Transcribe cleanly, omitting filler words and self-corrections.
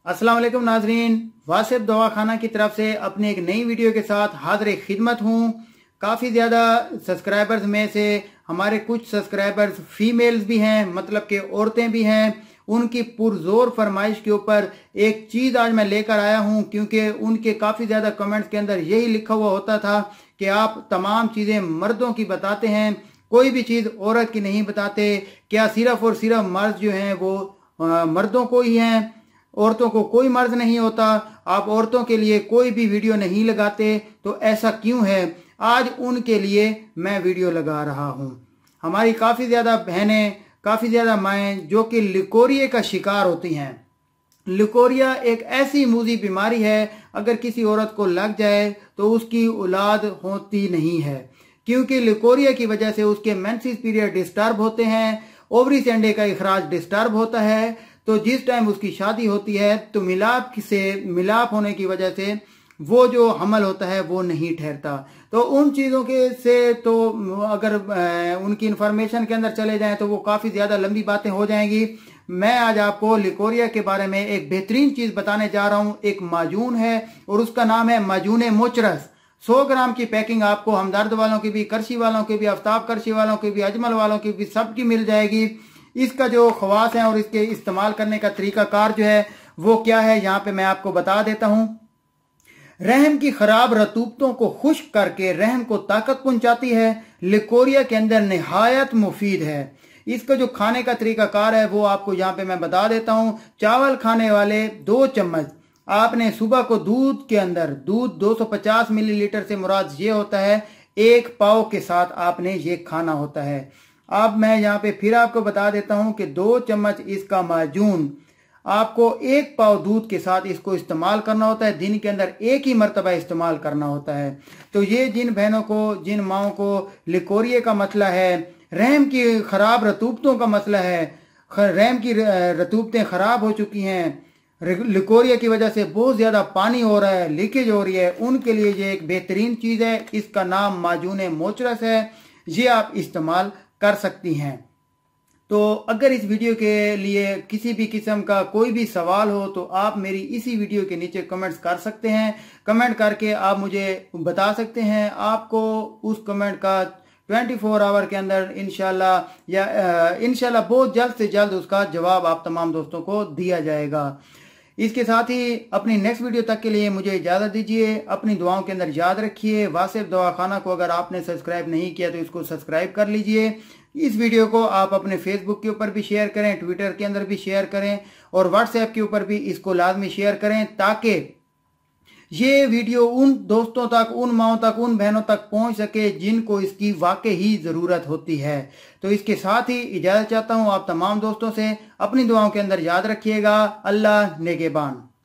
अस्सलाम वालेकुम नाजरीन, वासिफ दवाखाना की तरफ से अपनी एक नई वीडियो के साथ हाजिर खिदमत हूँ। काफ़ी ज़्यादा सब्सक्राइबर्स में से हमारे कुछ सब्सक्राइबर्स फीमेल्स भी हैं, मतलब कि औरतें भी हैं। उनकी पुरजोर फरमाइश के ऊपर एक चीज़ आज मैं लेकर आया हूँ, क्योंकि उनके काफ़ी ज़्यादा कमेंट्स के अंदर यही लिखा हुआ होता था कि आप तमाम चीज़ें मर्दों की बताते हैं, कोई भी चीज़ औरत की नहीं बताते। क्या सिर्फ और सिर्फ मर्द जो हैं वो मर्दों को ही हैं, औरतों को कोई मर्ज नहीं होता? आप औरतों के लिए कोई भी वीडियो नहीं लगाते, तो ऐसा क्यों है? आज उनके लिए मैं वीडियो लगा रहा हूं। हमारी काफ़ी ज़्यादा बहनें, काफ़ी ज़्यादा माएँ जो कि लिकोरिया का शिकार होती हैं। लिकोरिया एक ऐसी मूजी बीमारी है, अगर किसी औरत को लग जाए तो उसकी औलाद होती नहीं है, क्योंकि लिकोरिया की वजह से उसके मेंसेस पीरियड डिस्टर्ब होते हैं, ओवरी से अंडे का इखराज डिस्टर्ब होता है। तो जिस टाइम उसकी शादी होती है तो मिलाप होने की वजह से वो जो हमल होता है वो नहीं ठहरता। तो उन चीज़ों के से तो अगर उनकी इंफॉर्मेशन के अंदर चले जाएं तो वो काफ़ी ज़्यादा लंबी बातें हो जाएंगी। मैं आज आपको लिकोरिया के बारे में एक बेहतरीन चीज़ बताने जा रहा हूँ। एक माजून है और उसका नाम है माजून मोचरस। 100 ग्राम की पैकिंग आपको हमदर्द वालों की भी, करशी वालों की भी, आफ्ताब करशी वालों की भी, अजमल वालों की भी, सबकी मिल जाएगी। इसका जो खवास है और इसके इस्तेमाल करने का तरीकाकार जो है वो क्या है, यहाँ पे मैं आपको बता देता हूँ। रहम की खराब रतूबतों को खुश्क करके रहम को ताकत पहुंचाती है। लिकोरिया के अंदर निहायत मुफीद है। इसका जो खाने का तरीकाकार है वो आपको यहाँ पे मैं बता देता हूँ। चावल खाने वाले 2 चम्मच आपने सुबह को दूध के अंदर, दूध 250 मिलीलीटर से मुराद ये होता है 1 पाव के साथ आपने ये खाना होता है। अब मैं यहाँ पे फिर आपको बता देता हूँ कि 2 चम्मच इसका माजून आपको 1 पाव दूध के साथ इसको इस्तेमाल करना होता है। दिन के अंदर एक ही मरतबा इस्तेमाल करना होता है। तो ये जिन बहनों को, जिन माओं को लिकोरिया का मसला है, रहम की खराब रतूबतों का मसला है, रहम की रतूबतें खराब हो चुकी हैं, लिकोरिया की वजह से बहुत ज़्यादा पानी हो रहा है, लीकेज हो रही है, उनके लिए ये एक बेहतरीन चीज़ है। इसका नाम माजून मोचरस है। ये आप इस्तेमाल कर सकती हैं। तो अगर इस वीडियो के लिए किसी भी किस्म का कोई भी सवाल हो तो आप मेरी इसी वीडियो के नीचे कमेंट्स कर सकते हैं। कमेंट करके आप मुझे बता सकते हैं। आपको उस कमेंट का 24 आवर के अंदर इंशाल्लाह बहुत जल्द से जल्द उसका जवाब आप तमाम दोस्तों को दिया जाएगा। इसके साथ ही अपनी नेक्स्ट वीडियो तक के लिए मुझे इजाज़त दीजिए। अपनी दुआओं के अंदर याद रखिए। वासिफ दवाखाना को अगर आपने सब्सक्राइब नहीं किया तो इसको सब्सक्राइब कर लीजिए। इस वीडियो को आप अपने फेसबुक के ऊपर भी शेयर करें, ट्विटर के अंदर भी शेयर करें और व्हाट्सएप के ऊपर भी इसको लाजमी शेयर करें, ताकि ये वीडियो उन दोस्तों तक, उन माओं तक, उन बहनों तक पहुंच सके जिनको इसकी वाकई ही ज़रूरत होती है। तो इसके साथ ही इजाज़त चाहता हूँ आप तमाम दोस्तों से। अपनी दुआओं के अंदर याद रखिएगा। अल्लाह नेगेबान।